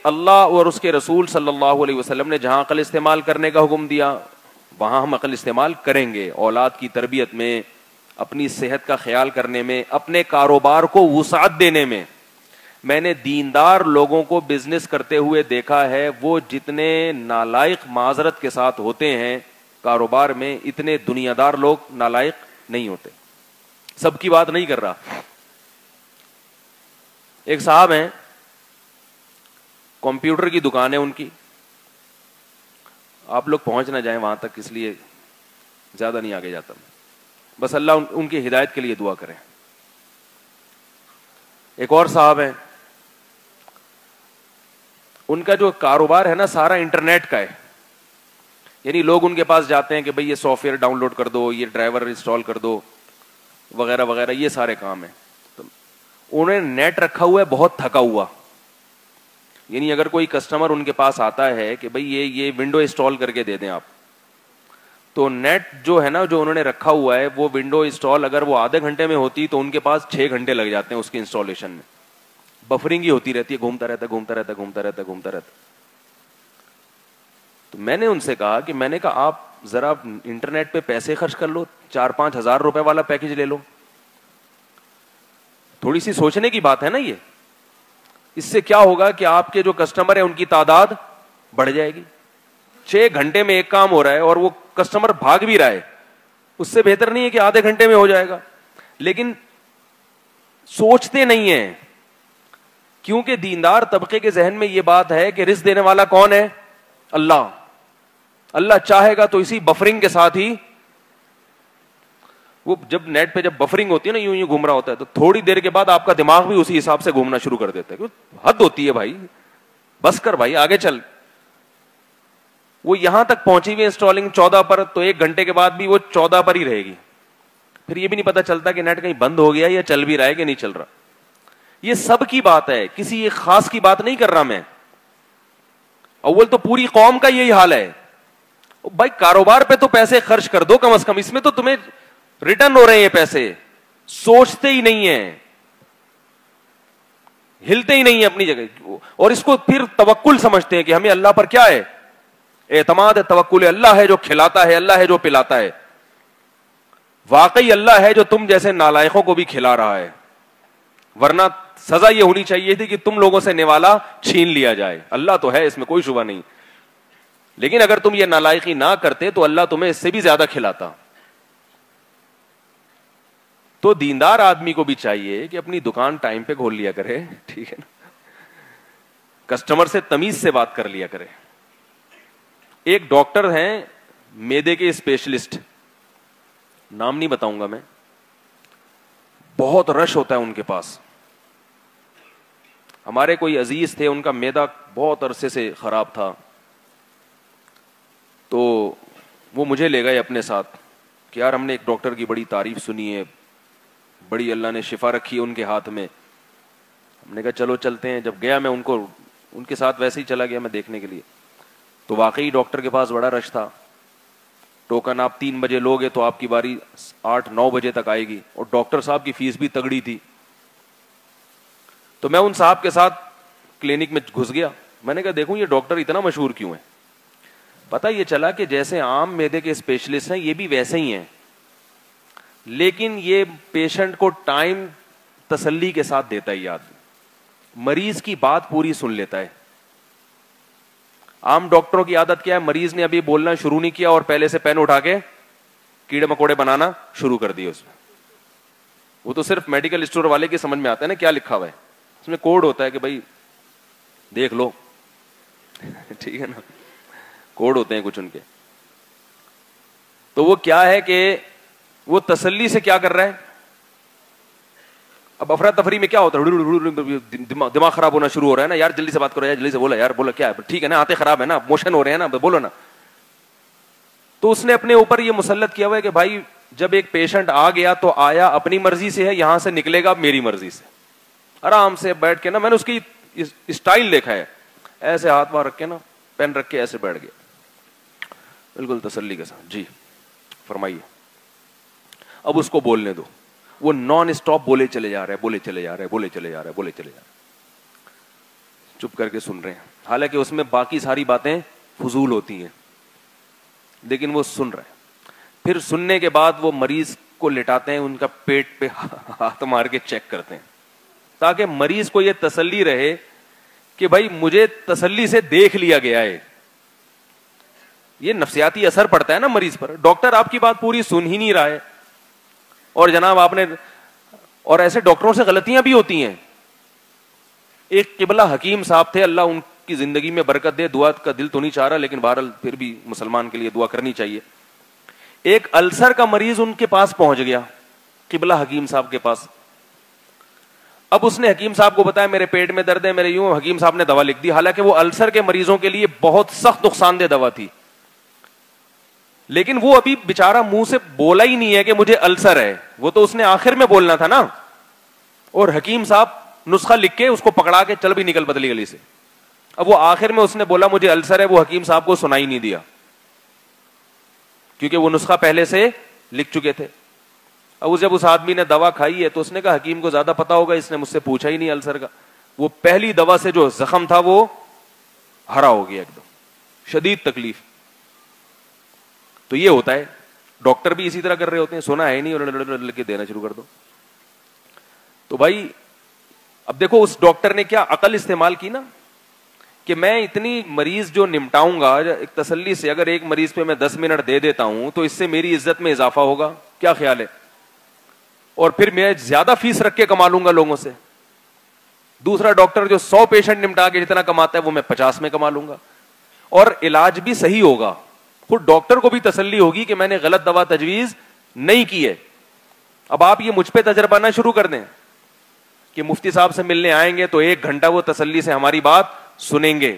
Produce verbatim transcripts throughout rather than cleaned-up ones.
اللہ اور اس کے رسول صلی اللہ علیہ وسلم نے جہاں عقل استعمال کرنے کا حکم دیا وہاں ہم عقل استعمال کریں گے، اولاد کی تربیت میں، اپنی صحت کا خیال کرنے میں، اپنے کاروبار کو وسعت دینے میں. میں نے دیندار لوگوں کو بزنس کرتے ہوئے دیکھا ہے، وہ جتنے نالائق معذرت کے ساتھ ہوتے ہیں کاروبار میں، اتنے دنیا دار لوگ نالائق نہیں ہوتے. سب کی بات نہیں کر رہا. ایک صاحب ہیں، کمپیوٹر کی دکان ہے ان کی، آپ لوگ پہنچ نہ جائیں وہاں تک اس لیے زیادہ نہیں آگے جاتا، بس اللہ ان, ان کی ہدایت کے لیے دعا کریں. ایک اور صاحب ہیں، ان کا جو کاروبار ہے نا سارا انٹرنیٹ کا ہے، یعنی لوگ ان کے پاس جاتے ہیں کہ بھئی یہ سافٹ ویئر ڈاؤن لوڈ کر دو، یہ ڈرائیور انسٹال کر دو، وغیرہ وغیرہ، یہ سارے کام ہیں. تو انہوں نے نیٹ رکھا ہوا ہے بہت تھکا ہوا، یعنی اگر کوئی کسٹمر ان کے پاس آتا ہے کہ بھئی یہ یہ ونڈو انسٹال کر کے دے دیں آپ، تو نیٹ جو ہے نا جو انہوں نے رکھا ہوا ہے وہ ونڈو انسٹال اگر وہ آدھے گھنٹے میں ہوتی تو ان کے پاس چھ گھنٹے لگ جاتے ہیں اس کی انسٹالیشن میں. بفرنگ ہی ہوتی رہتی ہے، گھومتا رہتا گھومتا رہتا گھومتا رہتا گھومتا رہتا. تو میں نے ان سے کہا کہ میں نے کہا آپ ذرا انٹرنیٹ پہ پیسے خرچ کر لو، چار پانچ ہزار روپے والا پیکج لے لو. تھوڑی سی سوچنے کی بات ہے نا یہ. اس سے کیا ہوگا کہ آپ کے جو کسٹمر ہیں ان کی تعداد بڑھ جائے گی. چھ گھنٹے میں ایک کام ہو رہا ہے اور وہ کسٹمر بھاگ بھی رہا ہے، اس سے بہتر نہیں ہے کہ آدھے گھنٹے میں ہو جائے گا. لیکن سوچتے نہیں ہیں، کیونکہ دیندار طبقے کے ذہن میں یہ بات ہے کہ رزق دینے والا کون ہے؟ اللہ. اللہ چاہے گا تو اسی بفرنگ کے ساتھ ہی، وہ جب نیٹ پہ جب بفرنگ ہوتی ہے نا یوں یوں گھوم رہا ہوتا ہے تو تھوڑی دیر کے بعد آپ کا دماغ بھی اسی حساب سے گھومنا شروع کر دیتا ہے. حد ہوتی ہے بھائی، بس کر بھائی آگے چل. وہ یہاں تک پہنچی ہوئی انسٹالنگ چودہ پر، تو ایک گھنٹے کے بعد بھی وہ چودہ پر ہی رہے گی. پھر یہ بھی نہیں پتا چلتا کہ نیٹ کہیں بند ہو گیا یا چل بھی رہا ہے کہ نہیں چل رہا. یہ سب کی بات ہے، کسی ایک خاص کی بات نہیں کر رہا میں. اول تو پوری قوم کا یہی حال ہے. بھائی کاروبار پہ تو پیسے خرچ کر دو کم از کم، اس میں تو تمہیں ریٹرن ہو رہے ہیں یہ پیسے. سوچتے ہی نہیں ہیں، ہلتے ہی نہیں ہیں اپنی جگہ، اور اس کو پھر توکل سمجھتے ہیں کہ ہمیں اللہ پر کیا ہے؟ اعتماد ہے، توکل ہے. اللہ ہے جو کھلاتا ہے، اللہ ہے جو پلاتا ہے. واقعی اللہ ہے جو تم جیسے نالائقوں کو بھی کھلا رہا ہے، ورنہ سزا یہ ہونی چاہیے تھی کہ تم لوگوں سے نوالا چھین لیا جائے. اللہ تو ہے، اس میں کوئی شبہ نہیں، لیکن اگر تم یہ نالائقی نہ کرتے تو اللہ تمہیں اس سے بھی زیادہ کھلاتا. تو دیندار آدمی کو بھی چاہیے کہ اپنی دکان ٹائم پہ کھول لیا کرے، ٹھیک ہے نا، کسٹمر سے تمیز سے بات کر لیا کرے. ایک ڈاکٹر ہیں میدے کے اسپیشلسٹ، نام نہیں بتاؤں گا میں، بہت رش ہوتا ہے ان کے پاس. ہمارے کوئی عزیز تھے، ان کا میدا بہت عرصے سے خراب تھا، تو وہ مجھے لے گئے اپنے ساتھ کہ یار ہم نے ایک ڈاکٹر کی بڑی تعریف سنی ہے، بڑی اللہ نے شفا رکھی ہے ان کے ہاتھ میں. ہم نے کہا چلو چلتے ہیں. جب گیا میں ان کو ان کے ساتھ ویسے ہی چلا گیا میں دیکھنے کے لیے، تو واقعی ڈاکٹر کے پاس بڑا رش تھا. ٹوکن آپ تین بجے لوگے تو آپ کی باری آٹھ نو بجے تک آئے گی، اور ڈاکٹر صاحب کی فیس بھی تگڑی تھی. تو میں ان صاحب کے ساتھ کلینک میں گھس گیا. میں نے کہا دیکھوں یہ ڈاکٹر اتنا مشہور کیوں ہے؟ پتہ یہ چلا کہ جیسے عام میدے کے اسپیشلسٹ ہیں یہ بھی ویسے ہی ہیں، لیکن یہ پیشنٹ کو ٹائم تسلی کے ساتھ دیتا ہے یاد، مریض کی بات پوری سن لیتا ہے. عام ڈاکٹروں کی عادت کیا ہے؟ مریض نے ابھی بولنا شروع نہیں کیا اور پہلے سے پین اٹھا کے کیڑے مکوڑے بنانا شروع کر دیے اس میں. وہ تو صرف میڈیکل اسٹور والے کی سمجھ میں آتا ہے نا کیا لکھا ہوا ہے، اس میں کوڈ ہوتا ہے کہ بھائی دیکھ لو، ٹھیک ہے نا، کوڈ ہوتے ہیں کچھ ان کے. تو وہ کیا ہے کہ وہ تسلی سے کیا کر رہا ہے. اب افراتفری میں کیا ہوتا ہے، دماغ خراب ہونا شروع ہو رہا ہے نا، یار جلدی سے بات کرو، یار جلدی سے بولا، یار بولا کیا ہے، ٹھیک ہے نا، آتے خراب ہے نا، موشن ہو رہے ہیں نا، بولو نا. تو اس نے اپنے اوپر یہ مسلط کیا ہوا ہے کہ بھائی جب ایک پیشنٹ آ گیا تو آیا اپنی مرضی سے ہے، یہاں سے نکلے گا میری مرضی سے. آرام سے بیٹھ کے نا، میں نے اس کی اسٹائل دیکھا ہے، ایسے ہاتھ وہاں رکھ کے نا، پین رکھ کے ایسے بیٹھ گیا بالکل تسلی کے ساتھ. جی فرمائیے. اب اس کو بولنے دو. وہ نان اسٹاپ بولے چلے جا رہے بولے چلے جا رہے بولے چلے جا رہے بولے چلے جا رہے چپ کر کے سن رہے ہیں, حالانکہ اس میں باقی ساری باتیں فضول ہوتی ہیں, لیکن وہ سن رہے ہیں. پھر سننے کے بعد وہ مریض کو لٹاتے ہیں, ان کا پیٹ پہ ہاتھ مار کے چیک کرتے ہیں, تاکہ مریض کو یہ تسلی رہے کہ بھائی مجھے تسلی سے دیکھ لیا گیا ہے. یہ نفسیاتی اثر پڑتا ہے نا مریض پر. ڈاکٹر آپ کی بات پوری سن ہی نہیں رہا ہے, اور جناب آپ نے, اور ایسے ڈاکٹروں سے غلطیاں بھی ہوتی ہیں. ایک قبلہ حکیم صاحب تھے, اللہ ان کی زندگی میں برکت دے, دعا کا دل تو نہیں چاہ رہا لیکن بہرحال پھر بھی مسلمان کے لیے دعا کرنی چاہیے. ایک السر کا مریض ان کے پاس پہنچ گیا, قبلہ حکیم صاحب کے پاس. اب اس نے حکیم صاحب کو بتایا میرے پیٹ میں درد ہے, میرے یوں. حکیم صاحب نے دوا لکھ دی, حالانکہ وہ السر کے مریضوں کے لیے بہت سخت نقصان دہ دوا تھی, لیکن وہ ابھی بےچارا منہ سے بولا ہی نہیں ہے کہ مجھے السر ہے, وہ تو اس نے آخر میں بولنا تھا نا. اور حکیم صاحب نسخہ لکھ کے اس کو پکڑا کے چل بھی نکل بدلی گلی سے. اب وہ آخر میں اس نے بولا مجھے السر ہے, وہ حکیم صاحب کو سنائی نہیں دیا, کیونکہ وہ نسخہ پہلے سے لکھ چکے تھے. اب جب اس آدمی نے دوا کھائی ہے تو اس نے کہا حکیم کو زیادہ پتا ہوگا, اس نے مجھ سے پوچھا ہی نہیں السر کا. وہ پہلی دوا سے جو زخم تھا وہ ہرا ہو گیا, ایک دم شدید تکلیف. تو یہ ہوتا ہے, ڈاکٹر بھی اسی طرح کر رہے ہوتے ہیں, سونا ہے نہیں اور لکھ کے دینا شروع کر دو. تو بھائی اب دیکھو اس ڈاکٹر نے کیا عقل استعمال کی نا, کہ میں اتنی مریض جو نمٹاؤں گا ایک تسلی سے, اگر ایک مریض پہ میں دس منٹ دے دیتا ہوں تو اس سے میری عزت میں اضافہ ہوگا, کیا خیال ہے, اور پھر میں زیادہ فیس رکھ کے کما لوں گا لوگوں سے. دوسرا ڈاکٹر جو سو پیشنٹ نمٹا کے جتنا کماتا ہے وہ میں پچاس میں کما لوں گا, اور علاج بھی صحیح ہوگا. خود ڈاکٹر کو بھی تسلی ہوگی کہ میں نے غلط دوا تجویز نہیں کی ہے. اب آپ یہ مجھ پہ تجربہ نہ شروع کر دیں کہ مفتی صاحب سے ملنے آئیں گے تو ایک گھنٹہ وہ تسلی سے ہماری بات سنیں گے,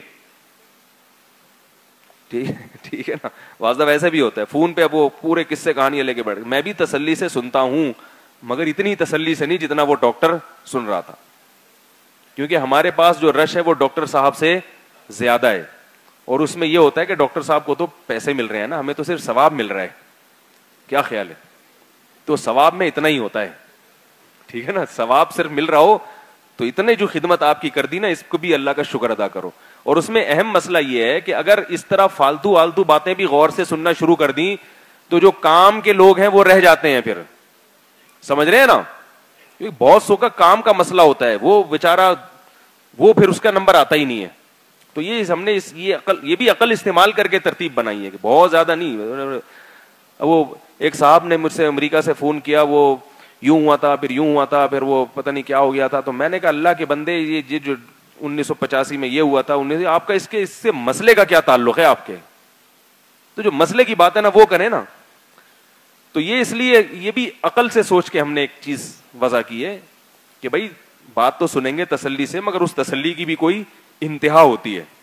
ٹھیک ہے نا. واضح ویسے بھی ہوتا ہے فون پہ, اب وہ پورے قصے کہانیاں لے کے بیٹھ, میں بھی تسلی سے سنتا ہوں مگر اتنی تسلی سے نہیں جتنا وہ ڈاکٹر سن رہا تھا, کیونکہ ہمارے پاس جو رش ہے وہ ڈاکٹر صاحب سے زیادہ ہے. اور اس میں یہ ہوتا ہے کہ ڈاکٹر صاحب کو تو پیسے مل رہے ہیں نا, ہمیں تو صرف ثواب مل رہا ہے, کیا خیال ہے. تو ثواب میں اتنا ہی ہوتا ہے, ٹھیک ہے نا. ثواب صرف مل رہا ہو تو اتنے جو خدمت آپ کی کر دی نا, اس کو بھی اللہ کا شکر ادا کرو. اور اس میں اہم مسئلہ یہ ہے کہ اگر اس طرح فالتو آلتو باتیں بھی غور سے سننا شروع کر دیں تو جو کام کے لوگ ہیں وہ رہ جاتے ہیں. پھر سمجھ رہے ہیں نا, کیونکہ بہت سو کا کام کا مسئلہ ہوتا ہے, وہ بیچارہ وہ پھر اس کا نمبر آتا ہی نہیں ہے. تو یہ ہم نے اس یہ عقل یہ بھی عقل استعمال کر کے ترتیب بنائی ہے کہ بہت زیادہ نہیں. وہ ایک صاحب نے مجھ سے امریکہ سے فون کیا, وہ یوں ہوا تھا پھر یوں ہوا تھا پھر وہ پتہ نہیں کیا ہو گیا تھا. تو میں نے کہا اللہ کے بندے, یہ جو انیس سو پچاسی میں یہ ہوا تھا, انیس آپ کا اس کے اس سے مسئلے کا کیا تعلق ہے آپ کے, تو جو مسئلے کی بات ہے نا وہ کریں نا. تو یہ اس لیے یہ بھی عقل سے سوچ کے ہم نے ایک چیز وضع کی ہے کہ بھائی بات تو سنیں گے تسلی سے, مگر اس تسلی کی بھی کوئی انتہا ہوتی ہے.